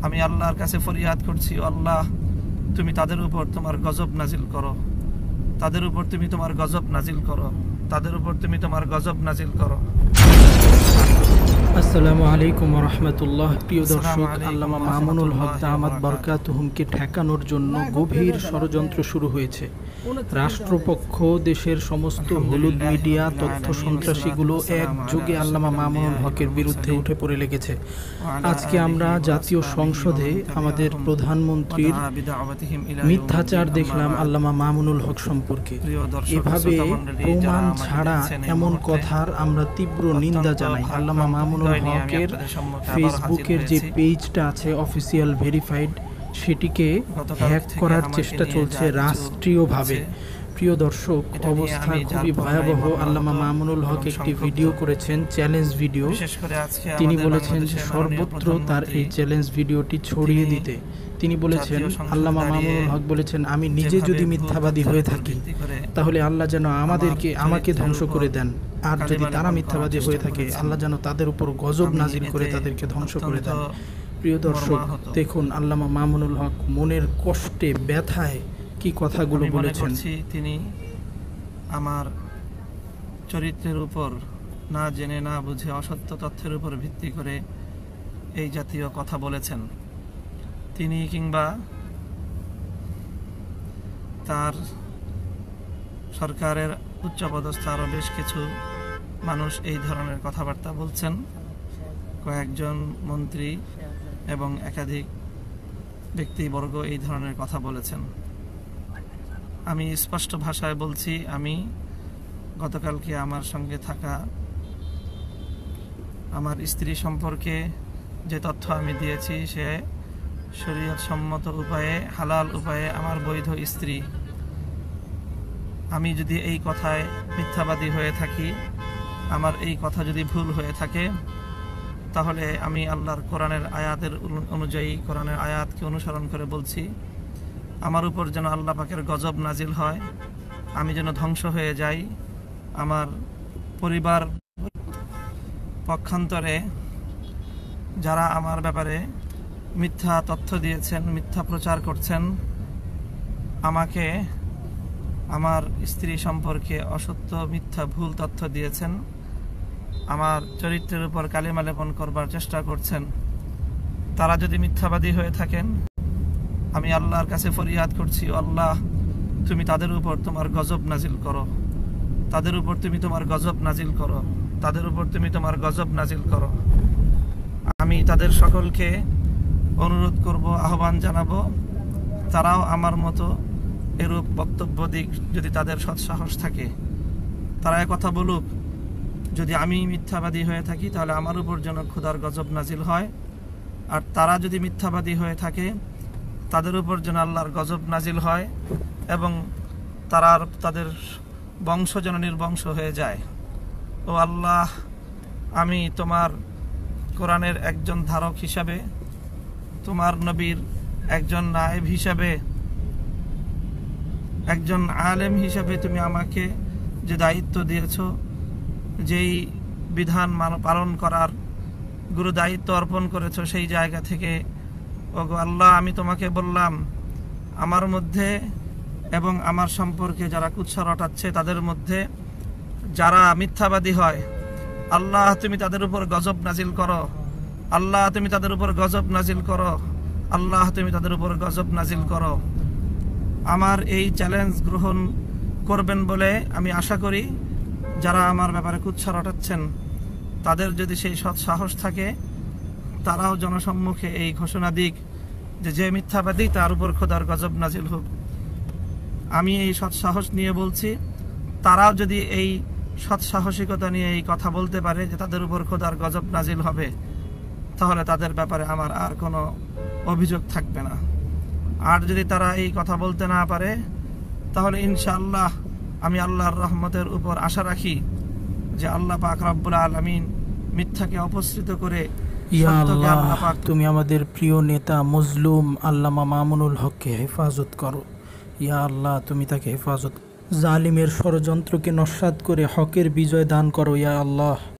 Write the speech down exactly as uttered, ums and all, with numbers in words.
আমি আল্লাহর কাছে ফরিয়াদ করছি, আল্লাহ তুমি তাদের উপর তোমার গজব নাজিল করো, তাদের উপর তুমি তোমার গজব নাজিল করো, তাদের উপর তুমি তোমার গজব নাজিল করো। আসসালামু আলাইকুম ওয়া রাহমাতুল্লাহ। প্রিয় দর্শক, আল্লামা মামুনুল হক দামাত বারকাতুহুমকে ঠেকানোর জন্য গভীর ষড়যন্ত্র শুরু হয়েছে। রাষ্ট্রপক্ষ, দেশের সমস্ত হলুদ মিডিয়া, তথ্য সন্ত্রাসীগুলো একযোগে আল্লামা মামুনুল হকের বিরুদ্ধে উঠে পড়ে লেগেছে। আজকে আমরা জাতীয় সংসদে আমাদের প্রধানমন্ত্রীর মিথ্যাচার দেখলাম আল্লামা মামুনুল হক সম্পর্কে। এভাবে প্রমাণ ছাড়া এমন কথার আমরা তীব্র নিন্দা জানাই। আল্লামা মামুনুল হকের ফেসবুকের যে পেজটা আছে অফিসিয়াল ভেরিফাইড, সেটিকে হ্যাক করার চেষ্টা চলছে রাষ্ট্রীয়ভাবে। প্রিয় দর্শক, অবস্থা খুবই ভয়াবহ। আল্লামা মামুনুল হক একটি ভিডিও করেছেন, চ্যালেঞ্জ ভিডিও। তিনি বলেছেন যে সর্বত্র তার এই চ্যালেঞ্জ ভিডিওটি ছড়িয়ে দিতে। তিনি বলেছেন, আল্লামা মামুনুল হক বলেছেন, আমি নিজে যদি মিথ্যাবাদী হয়ে থাকি তাহলে আল্লাহ যেন আমাদেরকে আমাকে ধ্বংস করে দেন, আর যদি তারা মিথ্যাবাদী হয়ে থাকে আল্লাহ যেন তাদের উপর গজব নাজিল করে তাদেরকে ধ্বংস করে দেন। প্রিয় দর্শক, দেখুন আল্লামা মামুনুল হক মনের কষ্টে, ব্যথায় কি কথাগুলো বলেছেন। তিনি আমার চরিত্রের উপর না জেনে না বুঝে অসত্য তথ্যের উপর ভিত্তি করে এই জাতীয় কথা বলেছেন। তিনি কিংবা তার সরকারের উচ্চপদস্থ আরও বেশ কিছু মানুষ এই ধরনের কথাবার্তা বলছেন। কয়েকজন মন্ত্রী এবং একাধিক ব্যক্তিবর্গ এই ধরনের কথা বলেছেন। আমি স্পষ্ট ভাষায় বলছি, আমি গতকালকে আমার সঙ্গে থাকা আমার স্ত্রী সম্পর্কে যে তথ্য আমি দিয়েছি, সে শরীয়ত সম্মত উপায়ে, হালাল উপায়ে আমার বৈধ স্ত্রী। আমি যদি এই কথায় মিথ্যাবাদী হয়ে থাকি, আমার এই কথা যদি ভুল হয়ে থাকে, তাহলে আমি আল্লাহর কোরআনের আয়াতের অনুযায়ী, কোরআনের আয়াতকে অনুসরণ করে বলছি, আমার উপর যেন আল্লাহ পাকের গজব নাজিল হয়, আমি যেন ধ্বংস হয়ে যাই। আমার পরিবার পক্ষান্তরে যারা আমার ব্যাপারে মিথ্যা তথ্য দিয়েছেন, মিথ্যা প্রচার করছেন, আমাকে আমার স্ত্রী সম্পর্কে অসত্য, মিথ্যা, ভুল তথ্য দিয়েছেন, আমার চরিত্রের উপর কালিমা লেপন করবার চেষ্টা করছেন, তারা যদি মিথ্যাবাদী হয়ে থাকেন, আমি আল্লাহর কাছে ফরিয়াদ করছি, আল্লাহ তুমি তাদের উপর তোমার গজব নাজিল করো, তাদের উপর তুমি তোমার গজব নাজিল করো, তাদের উপর তুমি তোমার গজব নাজিল করো। আমি তাদের সকলকে অনুরোধ করব, আহ্বান জানাবো, তারাও আমার মতো এরূপ বক্তব্য দিক, যদি তাদের সৎসাহস থাকে তারা কথা বলুক। যদি আমি মিথ্যাবাদী হয়ে থাকি তাহলে আমার উপর যেন খোদার গজব নাজিল হয়, আর তারা যদি মিথ্যাবাদী হয়ে থাকে তাদের উপর যেন আল্লাহর গজব নাজিল হয়, এবং তারা তাদের বংশ যেন নির্বংশ হয়ে যায়। ও আল্লাহ, আমি তোমার কোরআনের একজন ধারক হিসাবে, তোমার নবীর একজন নায়েব হিসাবে, একজন আলেম হিসাবে তুমি আমাকে যে দায়িত্ব দিয়েছ, যেই বিধান পালন করার গুরু দায়িত্ব অর্পণ করেছ, সেই জায়গা থেকে ওগো আল্লাহ, আমি তোমাকে বললাম, আমার মধ্যে এবং আমার সম্পর্কে যারা কুৎসা রটাচ্ছে তাদের মধ্যে যারা মিথ্যাবাদী হয়, আল্লাহ তুমি তাদের উপর গজব নাজিল করো, আল্লাহ তুমি তাদের উপর গজব নাজিল করো, আল্লাহ তুমি তাদের উপর গজব নাজিল করো। আমার এই চ্যালেঞ্জ গ্রহণ করবেন বলে আমি আশা করি। যারা আমার ব্যাপারে কুৎসা রটাচ্ছেন তাদের যদি সেই সৎ সাহস থাকে, তারাও জনসম্মুখে এই ঘোষণা দিক যে যে মিথ্যাবাদী তার উপর খোদার গজব নাজিল হোক। আমি এই সৎ সাহস নিয়ে বলছি, তারাও যদি এই সৎ সাহসিকতা নিয়ে এই কথা বলতে পারে যে তাদের উপর খোদার গজব নাজিল হবে, তাহলে তাদের ব্যাপারে আমার আর কোনো অভিযোগ থাকবে না। আর যদি তারা এই কথা বলতে না পারে, তাহলে ইনশাআল্লাহ আমি আল্লাহর রহমতের উপর আশা রাখি যে আল্লাহ পাক রব্বুল আলামিন মিথ্যাকে অপসৃত করে, ইয়া আল্লাহ তুমি আমাদের প্রিয় নেতা মজলুম আল্লামা মামুনুল হককে হেফাজত করো। ইয়া আল্লাহ তুমি তাকে হেফাজত, জালিমের ষড়যন্ত্রকে নস্যাৎ করে হকের বিজয় দান করো। ইয়া আল্লাহ।